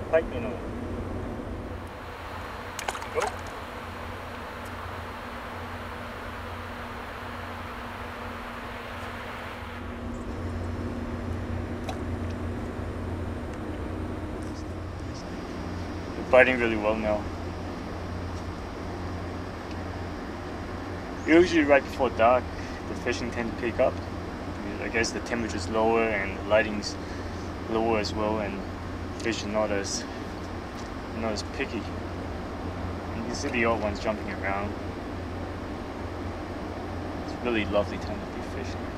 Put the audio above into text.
pikeminnow. Go. They're biting really well now. Usually right before dark, the fishing tend to pick up. I guess the temperature's lower and the lighting's lower as well, and fish are not as picky. You can see the old ones jumping around. It's a really lovely time to be fishing.